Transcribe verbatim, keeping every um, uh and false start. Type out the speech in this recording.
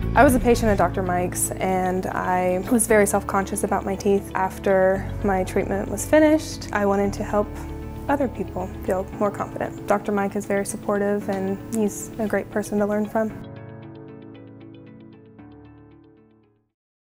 I was a patient at Doctor Mike's and I was very self-conscious about my teeth. After my treatment was finished, I wanted to help other people feel more confident. Doctor Mike is very supportive and he's a great person to learn from.